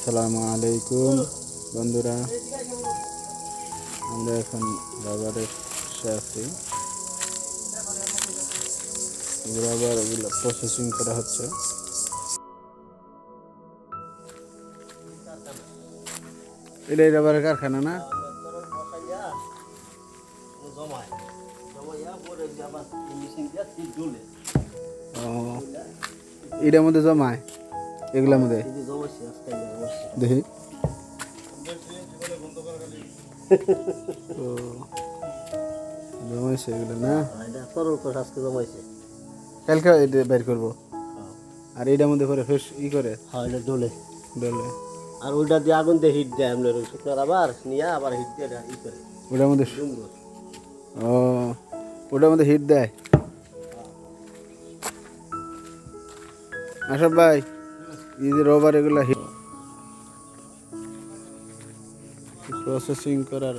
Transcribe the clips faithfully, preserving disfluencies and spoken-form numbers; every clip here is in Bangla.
আসসালামু আলাইকুম বন্ধুরা, আমরা এখন রাবারের সাথে রাবার এগুলো প্রসেসিং করা হচ্ছে। এটাই রাবারের কারখানা না? এটার মধ্যে জমায় এগুলোর মধ্যে দেখি জমাইছে এগুলো না, কালকে এটা বের করবো। আর এটার মধ্যে পরে ফেস ই করে ডোলে ডলে, আর ওইটা দিয়ে আগুন দিয়ে হিট দেয় আমরা শুকনো আবার নিয়ে আবার হিট দিয়ে ই করে ওটার মধ্যে। ও ওটার মধ্যে হিট দেয়। আশরাফ ভাই, এই যে রবার এগুলা হিট প্রসেসিং করার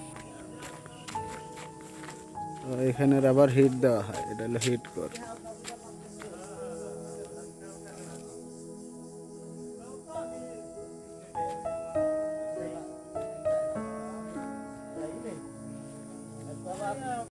এখানে রাবার হিট দেওয়া হয়, এটা হলো হিট কর।